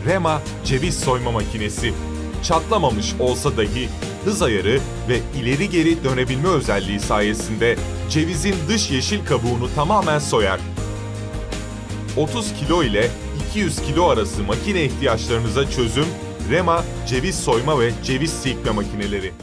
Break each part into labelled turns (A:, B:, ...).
A: Rema ceviz soyma makinesi. Çatlamamış olsa dahi hız ayarı ve ileri geri dönebilme özelliği sayesinde cevizin dış yeşil kabuğunu tamamen soyar. 30 kilo ile 200 kilo arası makine ihtiyaçlarınıza çözüm Rema ceviz soyma ve ceviz silkme makineleri.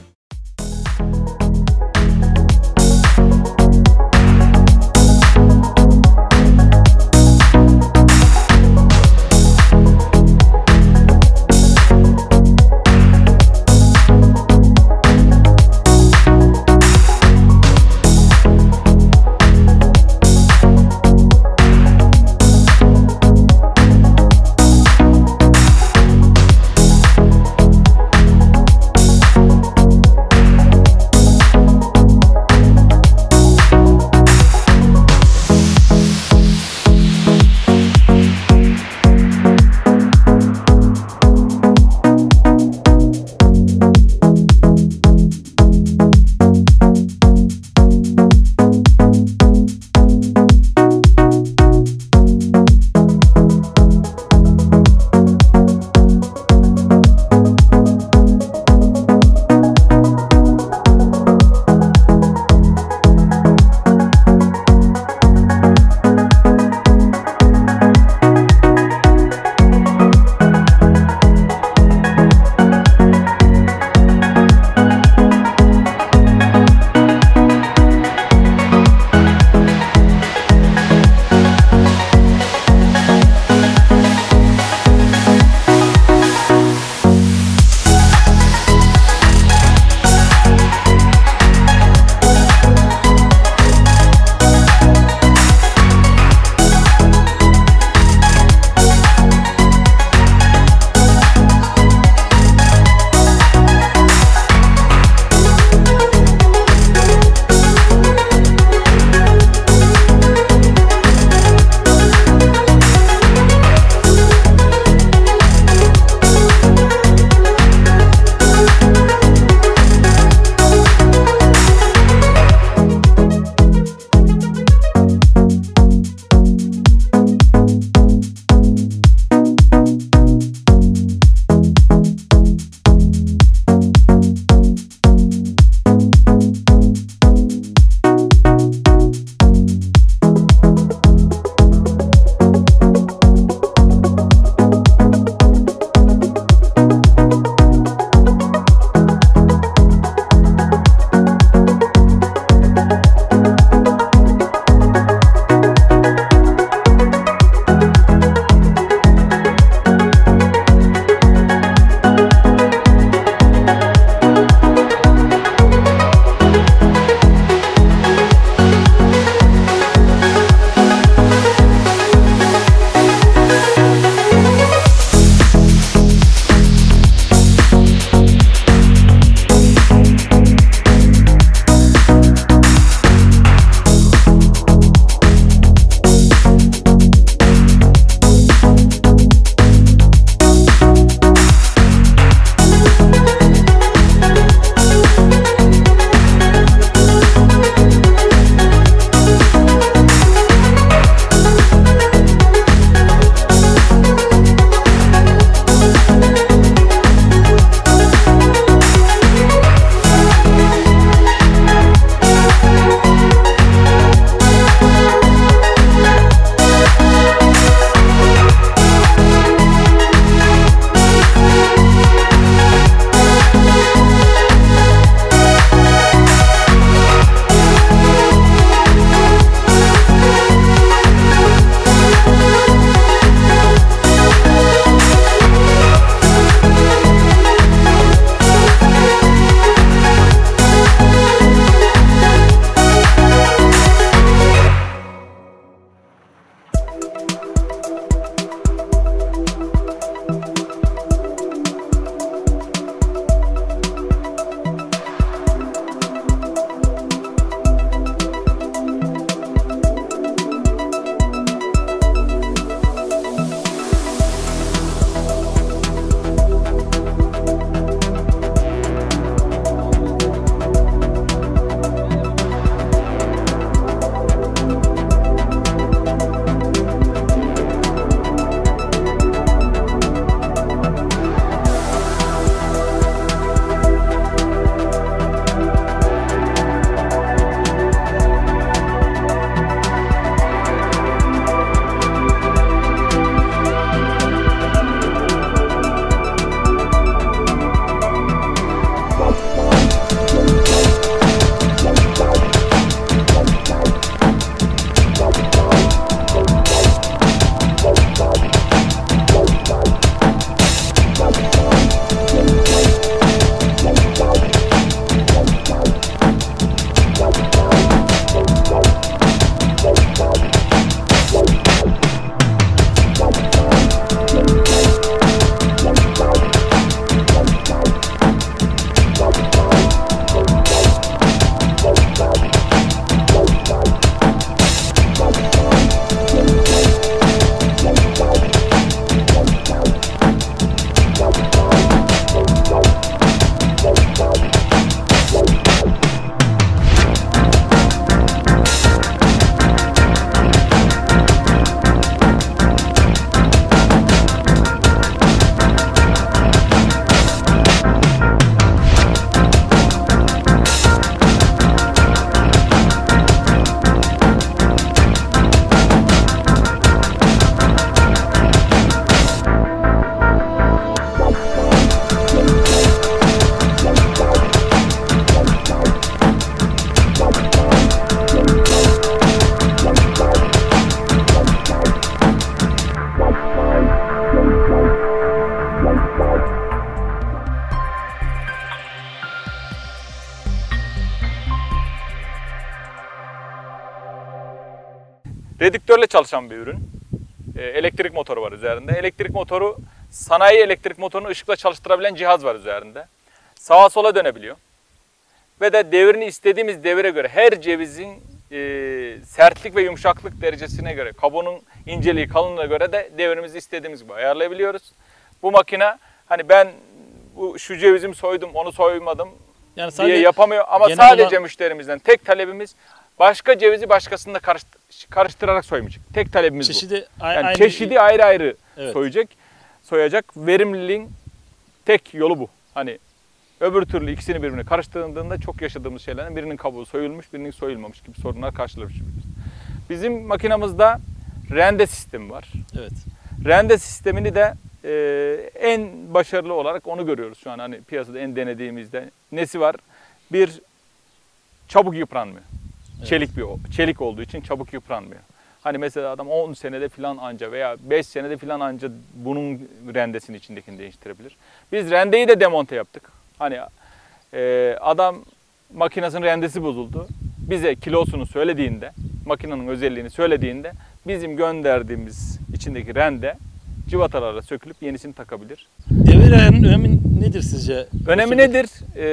B: Redüktörle çalışan bir ürün. Elektrik motoru var üzerinde. Elektrik motoru, sanayi elektrik motorunu ışıkla çalıştırabilen cihaz var üzerinde. Sağa sola dönebiliyor. Ve de devrini istediğimiz devire göre, her cevizin sertlik ve yumuşaklık derecesine göre, kabuğunun inceliği, kalınlığına göre de devrimizi istediğimiz gibi ayarlayabiliyoruz. Bu makine, hani ben şu cevizimi soydum, onu soymadım yani diye yapamıyor. Ama sadece müşterimizden tek talebimiz, başka cevizi başkasında karıştırarak soymayacak. Tek talebimiz
C: çeşidi
B: bu. Yani çeşidi ayrı ayrı soyacak. Verimliliğin tek yolu bu. Hani öbür türlü ikisini birbirine karıştırdığında çok yaşadığımız şeylerden birinin kabuğu soyulmuş, birinin soyulmamış gibi sorunlar karşılaşıyoruz. Bizim makinamızda rende sistemi var.
C: Evet.
B: Rende sistemini de en başarılı olarak onu görüyoruz şu an. Hani piyasada en denediğimizde nesi var? Bir, çabuk yıpranmıyor. Evet. Çelik olduğu için çabuk yıpranmıyor. Hani mesela adam 10 senede filan anca veya 5 senede filan anca bunun rendesinin içindekini değiştirebilir. Biz rendeyi de demonte yaptık. Hani adam makinesinin rendesi bozuldu. Bize kilosunu söylediğinde, makinenin özelliğini söylediğinde bizim gönderdiğimiz içindeki rende cıvatalarla sökülüp yenisini takabilir.
C: Devir ayarının önemi nedir sizce?
B: Önemi nedir?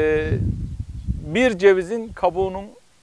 B: Bir cevizin kabuğunun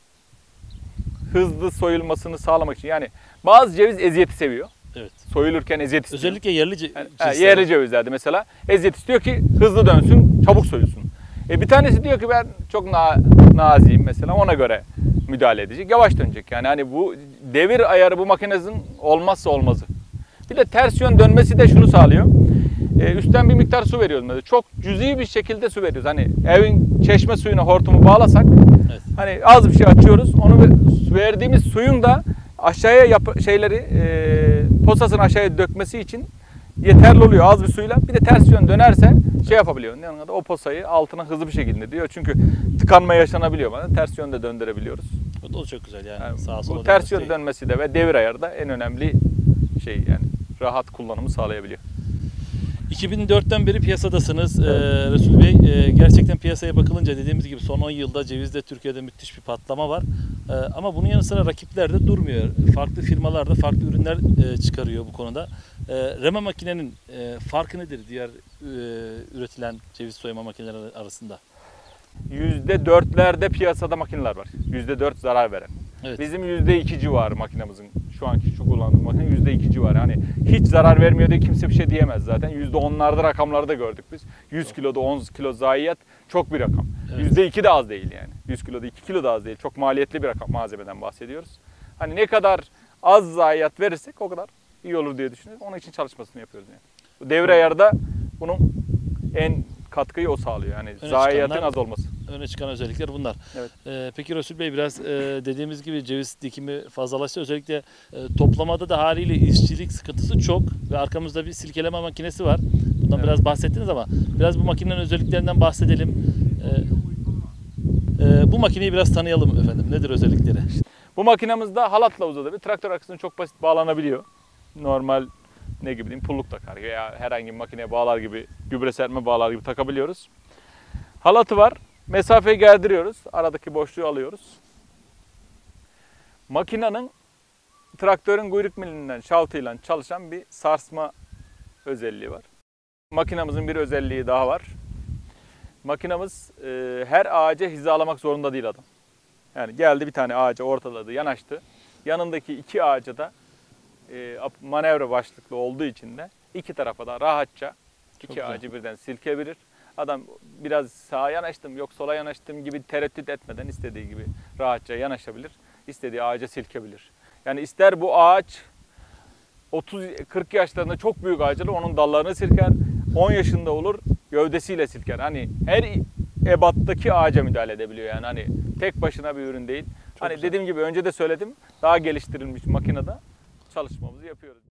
B: hızlı soyulmasını sağlamak için. Yani bazı ceviz eziyeti seviyor.
C: Evet.
B: Soyulurken eziyet istiyor.
C: Özellikle
B: yerli cevizlerde mesela eziyet istiyor ki hızlı dönsün, çabuk soyulsun. Bir tanesi diyor ki ben çok naziyim mesela, ona göre müdahale edecek, yavaş dönecek. Yani hani bu devir ayarı bu makinenin olmazsa olmazı. Bir de ters yön dönmesi de şunu sağlıyor. Üstten bir miktar su veriyoruz mesela. Çok cüzi bir şekilde su veriyoruz. Hani evin çeşme suyuna hortumu bağlasak, evet, hani az bir şey açıyoruz. Onu verdiğimiz suyun da aşağıya posasını aşağıya dökmesi için yeterli oluyor az bir suyla. Bir de ters yön dönerse şey yapabiliyor. O posayı altına hızlı bir şekilde diyor. Çünkü tıkanma yaşanabiliyor bana. Ters yönde döndürebiliyoruz.
C: O da çok güzel yani. Sağa sola
B: bu ters yön dönmesi de ve devir ayarı da en önemli şey, yani rahat kullanımı sağlayabiliyor.
C: 2004'ten beri piyasadasınız Resul Bey. Gerçekten piyasaya bakılınca dediğimiz gibi son 10 yılda cevizde Türkiye'de müthiş bir patlama var. Ama bunun yanı sıra rakipler de durmuyor. Farklı firmalar da farklı ürünler çıkarıyor bu konuda. Rema makinenin farkı nedir diğer üretilen ceviz soyma makineleri arasında?
B: %4'lerde piyasada makineler var. %4 zarar veren.
C: Evet.
B: Bizim %2 civarı makinemizin, şu anki şu kullandığımız makine %2 civarı. Hani hiç zarar vermiyor diye kimse bir şey diyemez zaten. %10'larda rakamlarda gördük biz. 100 kiloda 10 kilo zayiat çok bir rakam. Evet. %2 de az değil yani. 100 kiloda 2 kilo da az değil. Çok maliyetli bir rakam, malzemeden bahsediyoruz. Hani ne kadar az zayiat verirsek o kadar iyi olur diye düşünüyoruz. Onun için çalışmasını yapıyoruz yani. Bu devre ayarda bunun en katkıyı o sağlıyor. Yani zayiatın az olması.
C: Öne çıkan özellikler bunlar.
B: Evet.
C: Peki Resul Bey, biraz dediğimiz gibi ceviz dikimi fazlalaştı. Özellikle toplamada da haliyle işçilik sıkıntısı çok ve arkamızda bir silkeleme makinesi var. Bundan biraz bahsettiniz ama biraz bu makinenin özelliklerinden bahsedelim. Bu makineyi biraz tanıyalım efendim. Nedir özellikleri?
B: Bu makinamızda halatla uzatabilir. Traktör arkasına çok basit bağlanabiliyor. Normal ne gibi diyeyim, pulluk takar ya herhangi bir makineye bağlar gibi, gübre serpme bağlar gibi takabiliyoruz. Halatı var. Mesafeyi gerdiriyoruz. Aradaki boşluğu alıyoruz. Makinenin traktörün kuyruk milinden, şaftıyla çalışan bir sarsma özelliği var. Makinamızın bir özelliği daha var. Makinamız her ağaca hizalamak zorunda değil adam. Yani geldi bir tane ağaca ortaladı, yanaştı. Yanındaki iki ağaca da manevra başlıklı olduğu için de iki tarafa da rahatça iki ağacı birden silkebilir. Adam biraz sağa yanaştım, yok sola yanaştım gibi tereddüt etmeden istediği gibi rahatça yanaşabilir. İstediği ağaca silkebilir. Yani ister bu ağaç 30-40 yaşlarında çok büyük ağaçlar, onun dallarını silker. 10 yaşında olur, gövdesiyle silker. Hani her ebattaki ağaca müdahale edebiliyor yani. Hani tek başına bir ürün değil. Çok hani güzel. Dediğim gibi önce de söyledim, daha geliştirilmiş makinede çalışmamızı yapıyoruz.